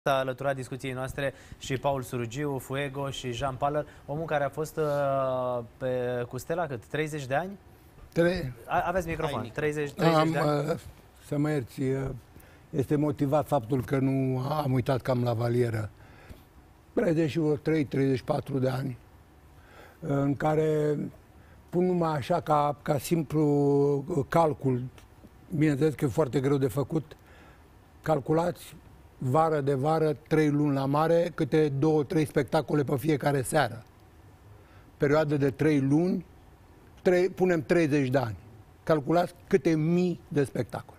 S-a alăturat discuției noastre și Paul Surugiu, Fuego și Jean Paller, omul care a fost cu Stella, cât? 30 de ani? Aveți microfon. 30 de ani? Să mă ierți, este motivat faptul că nu am uitat cam la valieră. 33-34 de ani, în care pun numai așa ca simplu calcul, bineînțeles că e foarte greu de făcut, calculați vară de vară, 3 luni la mare, câte 2-3 spectacole pe fiecare seară. Perioadă de 3 luni, punem 30 de ani. Calculați câte mii de spectacole.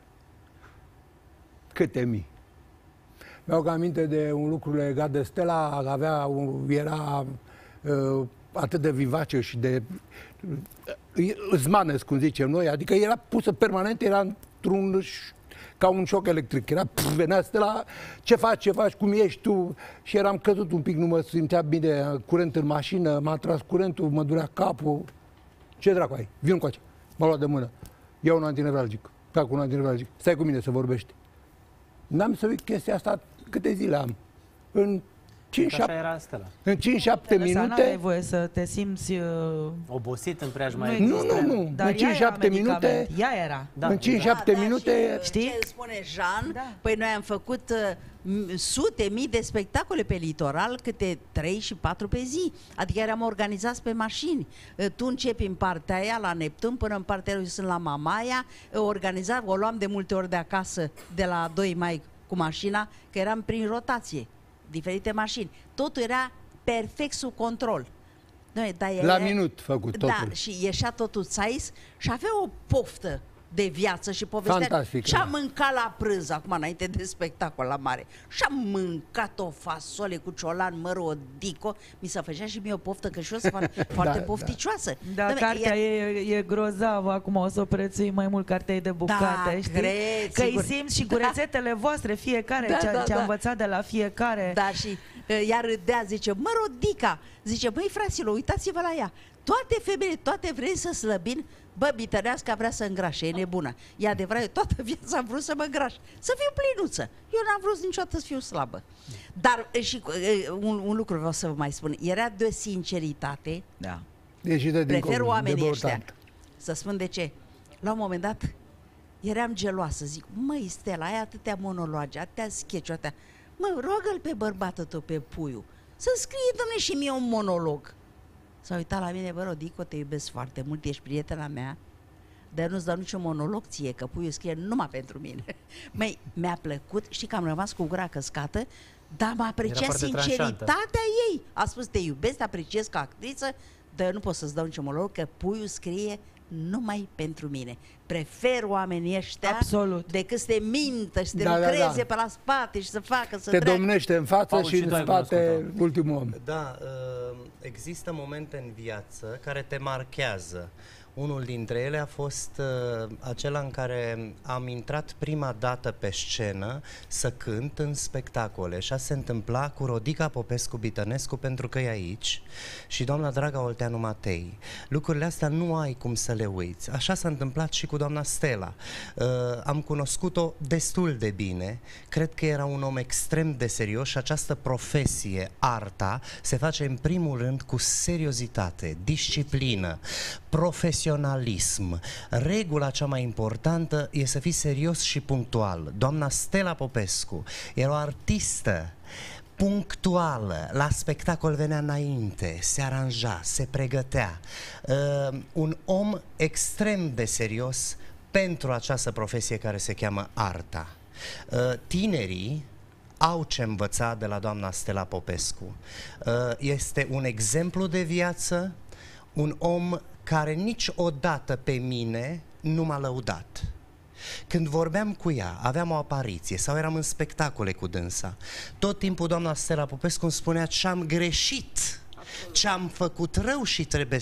Câte mii. Mi-au aminte de un lucru legat de Stella, era atât de vivace și de zmanes, cum zicem noi, adică era pusă permanent, era ca un șoc electric. Venea Stella, ce faci, cum ești tu? Și eram căzut un pic, nu mă simțea bine, curent în mașină, m-a tras curentul, mă durea capul. Ce dracu ai? Vin încoace. M-a luat de mână. Ia un antinevralgic. Fac un antinevralgic. Stai cu mine să vorbești. N-am să uit chestia asta, câte zile am. În 5-7 minute... Nu ai voie să te simți... obosit în preajma. Nu. În 5-7 minute... Ea era. În 5-7 minute... Știi ce spune Jean? Da. Păi noi am făcut sute mii de spectacole pe litoral, câte 3 și 4 pe zi. Adică eram organizați pe mașini. Tu începi în partea aia, la Neptun, până în partea aia sunt la Mamaia. O luam de multe ori de acasă, de la 2 mai cu mașina, că eram prin rotație. Diferite mașini. Totul era perfect sub control. La minut făcut totul. Da, și ieșea totul țais și avea o poftă de viață și povestea. Fantastic. Și-am mâncat la prânz, acum înainte de spectacol la mare. Și-am mâncat o fasole cu ciolan, mărul, o dico. Mi se făcea și mie o poftă, că și eu sunt foarte pofticioasă. Da, cartea e grozavă, acum o să o prețui mai mult, cartea e de bucate, știi? Că îi simți și cu rețetele voastre, fiecare, ce a învățat de la fiecare. Da, și ea râdea, zice, Rodica, zice, băi fraților, uitați-vă la ea. Toate femeile, toate vrei să slăbin. Bă, bitărească vrea să îngrașe, e nebună. E adevărat, eu toată viața am vrut să mă îngraș, să fiu plinuță. Eu n-am vrut niciodată să fiu slabă. Dar și un lucru vreau să vă mai spun. Era de o sinceritate. Da. Prefer oamenii ăștia. Să spun de ce. La un moment dat eram geloasă. Zic, măi, Stella, ai atâtea monologe, atâtea sketch-uri, atâtea. Mă, roagă-l pe bărbatul tău, pe Puiu, să scrie, dom'le, și mie un monolog. S-a uitat la mine, bă, Rodico, te iubesc foarte mult, ești prietena mea, dar nu-ți dau niciun monolog ție, că Puiu scrie numai pentru mine. Măi, mi-a plăcut, știi că am rămas cu gura căscată, dar mă aprecia sinceritatea ei. A spus, te iubesc, te apreciez ca actriță, dar eu nu pot să-ți dau niciun monolog, că Puiu scrie numai pentru mine. Prefer oamenii ăștia decât să te mintă și să te lucreze pe la spate și să facă, să te domnește în față Paul, și în spate ultimul om. Da, există momente în viață care te marchează. Unul dintre ele a fost acela în care am intrat prima dată pe scenă să cânt în spectacole. Și se întâmpla cu Rodica Popescu-Bitănescu, pentru că e aici, și doamna Draga Olteanu Matei. Lucrurile astea nu ai cum să le uiți. Așa s-a întâmplat și cu doamna Stella. Am cunoscut-o destul de bine. Cred că era un om extrem de serios și această profesie, arta, se face în primul rând cu seriozitate, disciplină, profesionalism. Regula cea mai importantă e să fii serios și punctual. Doamna Stella Popescu era o artistă punctuală, la spectacol venea înainte, se aranja, se pregătea. Un om extrem de serios pentru această profesie care se cheamă arta. Tinerii au ce învăța de la doamna Stella Popescu. Este un exemplu de viață, un om care niciodată pe mine nu m-a lăudat. Când vorbeam cu ea, aveam o apariție sau eram în spectacole cu dânsa, tot timpul doamna Stella Popescu îmi spunea ce-am greșit, ce-am făcut rău și trebuie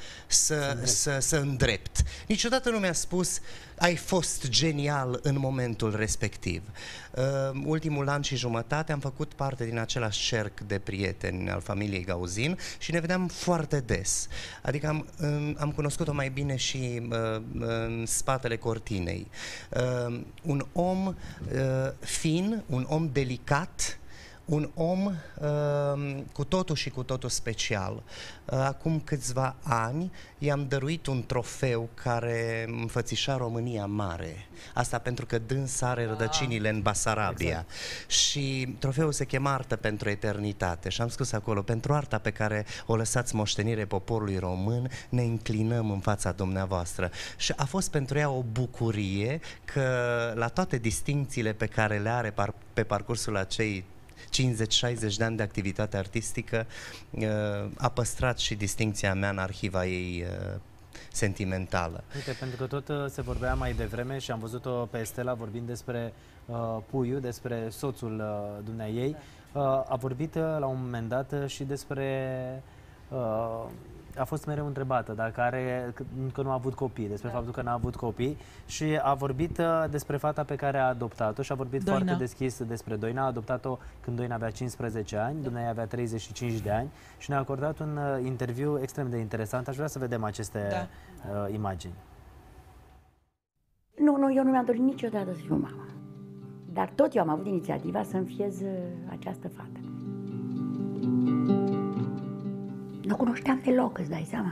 să îndrept. Niciodată nu mi-a spus, ai fost genial în momentul respectiv. Ultimul an și jumătate am făcut parte din același cerc de prieteni al familiei Gauzin și ne vedeam foarte des. Adică am cunoscut-o mai bine și în spatele cortinei. Un om fin, un om delicat, Un om cu totul și cu totul special. Acum câțiva ani i-am dăruit un trofeu care înfățișa România mare. Asta pentru că dânsa are rădăcinile în Basarabia. Exact. Și trofeul se chema Artă pentru Eternitate. Și am scris acolo: pentru arta pe care o lăsați moștenire poporului român, ne înclinăm în fața dumneavoastră. Și a fost pentru ea o bucurie că la toate distincțiile pe care le are pe parcursul acei 50-60 de ani de activitate artistică, a păstrat și distincția mea în arhiva ei sentimentală. Uite, pentru că tot se vorbea mai devreme și am văzut-o pe Stella vorbind despre Puiu, despre soțul dumneaei, a vorbit la un moment dat și despre... a fost mereu întrebată dacă că nu a avut copii, despre faptul că n-a avut copii, și a vorbit despre fata pe care a adoptat-o și a vorbit foarte deschis despre Doina. A adoptat-o când Doina avea 15 ani, dumneavoastră avea 35 de ani și ne-a acordat un interviu extrem de interesant. Aș vrea să vedem aceste imagini. Nu, eu nu mi-am dorit niciodată să fiu mama. Dar tot eu am avut inițiativa să înfiez această fată. Nu cunoșteam deloc, îți dai seama?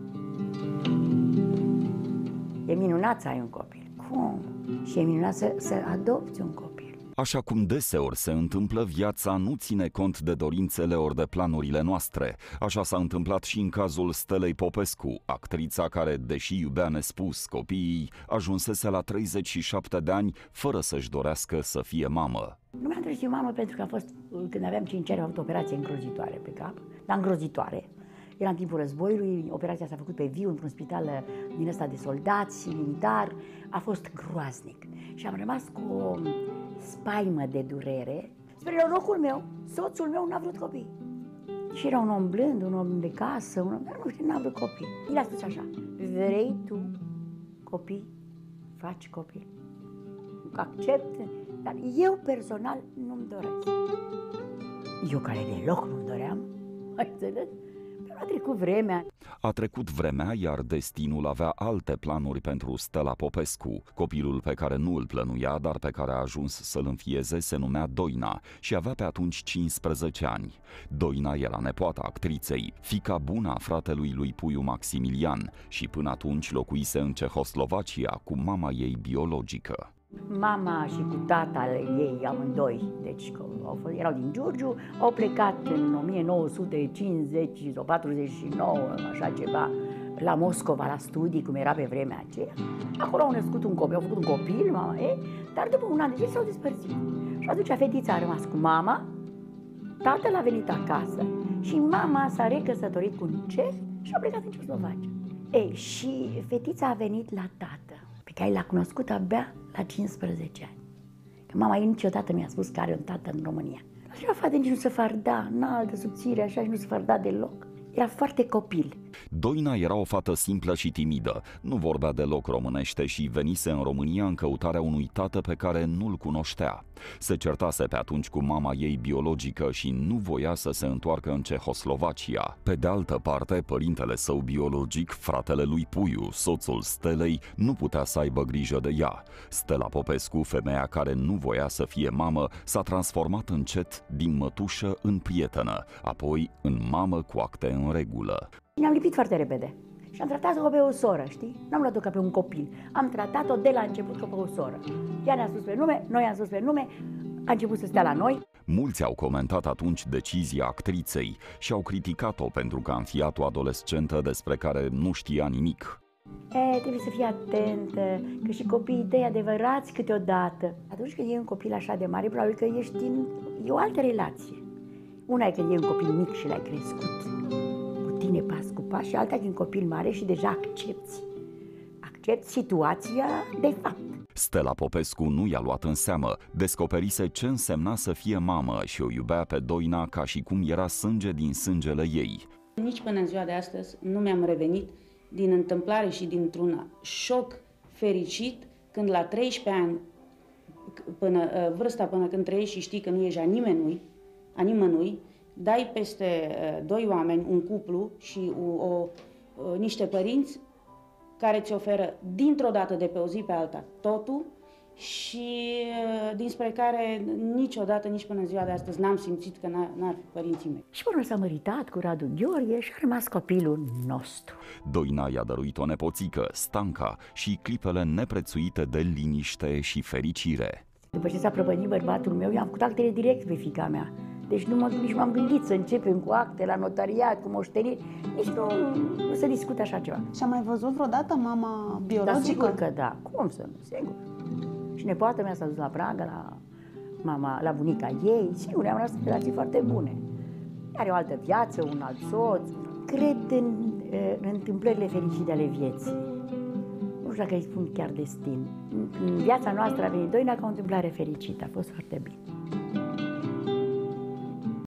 E minunat să ai un copil. Cum? Și e minunat să adopți un copil. Așa cum deseori se întâmplă, viața nu ține cont de dorințele ori de planurile noastre. Așa s-a întâmplat și în cazul Stelei Popescu, actrița care, deși iubea nespus copiii, ajunsese la 37 de ani fără să-și dorească să fie mamă. Nu mi-am dorit să fiu mamă pentru că a fost, când aveam 5 ani, am avut o operație îngrozitoare pe cap, dar îngrozitoare. Era în timpul războiului, operația s-a făcut pe viu într-un spital din ăsta de soldați, militar. A fost groaznic și am rămas cu o spaimă de durere. Spre norocul meu, soțul meu n-a vrut copii. Și era un om blând, un om de casă, un om, dar nu știu, n-a vrut copii. El a spus așa: vrei tu copii? Faci copii. Accept, dar eu personal nu-mi doresc. Eu care deloc nu-mi doream, ai înțeles? A trecut vremea. A trecut vremea, iar destinul avea alte planuri pentru Stella Popescu. Copilul pe care nu îl plănuia, dar pe care a ajuns să-l înfieze, se numea Doina și avea pe atunci 15 ani. Doina era nepoata actriței, fiica bună a fratelui lui Puiu Maximilian și până atunci locuise în Cehoslovacia cu mama ei biologică. Mama și cu tata ei, amândoi, deci erau din Giurgiu, au plecat în 1950 sau 49, așa ceva, la Moscova, la studii, cum era pe vremea aceea. Acolo au născut un copil, au făcut un copil, mama ei, dar după un an de zile s-au despărțit. Și atunci fetița a rămas cu mama, tatăl a venit acasă și mama s-a recăsătorit cu un ceh și a plecat în Cehoslovacia. Ei, și fetița a venit la tată, pe care l-a cunoscut abia la 15 ani. Că mama ei niciodată mi-a spus că are un tată în România. Așa fată nici nu se farda, înaltă, subțire, așa, și nu se farda deloc. Era foarte copil. Doina era o fată simplă și timidă, nu vorbea deloc românește și venise în România în căutarea unui tată pe care nu-l cunoștea. Se certase pe atunci cu mama ei biologică și nu voia să se întoarcă în Cehoslovacia. Pe de altă parte, părintele său biologic, fratele lui Puiu, soțul Stelei, nu putea să aibă grijă de ea. Stella Popescu, femeia care nu voia să fie mamă, s-a transformat încet din mătușă în prietenă, apoi în mamă cu acte în regulă. Ne-am lipit foarte repede și am tratat-o ca pe o soră, știi? N-am luat-o ca pe un copil. Am tratat-o de la început ca pe o soră. Ea ne-a spus pe nume, noi am spus pe nume, a început să stea la noi. Mulți au comentat atunci decizia actriței și au criticat-o pentru că a înfiat o adolescentă despre care nu știa nimic. Trebuie să fii atentă, că și copiii tăi adevărați câteodată. Atunci când e un copil așa de mare, probabil că e o altă relație. Una e când e un copil mic și l-ai crescut cu tine pas cu pas, și alta e un copil mare și deja accepti situația de fapt. Stella Popescu nu i-a luat în seamă, descoperise ce însemna să fie mamă și o iubea pe Doina ca și cum era sânge din sângele ei. Nici până în ziua de astăzi nu mi-am revenit din întâmplare și dintr-un șoc fericit când la 13 ani, vârsta până când trăiești și știi că nu ești a nimănui, dai peste doi oameni, un cuplu și niște părinți care îți oferă dintr-o dată, de pe o zi pe alta, totul, și dinspre care niciodată, nici până în ziua de astăzi, n-am simțit că n-ar fi părinții mei. Și până s-a măritat cu Radu Gheorghe și a rămas copilul nostru. Doina i-a dăruit o nepoțică, Stanca, și clipele neprețuite de liniște și fericire. După ce s-a prăpădit bărbatul meu, eu am făcut actele direct pe fiica mea. Deci nici m-am gândit să începem cu acte la notariat, cu moșteniri, nici nu se discute așa ceva. Și a mai văzut vreodată mama biologică? Da, sigur că da. Cum să nu? Sigur. Și nepoata mea s-a dus la Praga, la bunica ei. Sigur, am rămas relații foarte bune. Are o altă viață, un alt soț. Cred în întâmplările fericite ale vieții. Nu știu dacă îi spun chiar destin. În viața noastră a venit Doina ca o întâmplare fericită. A fost foarte bine.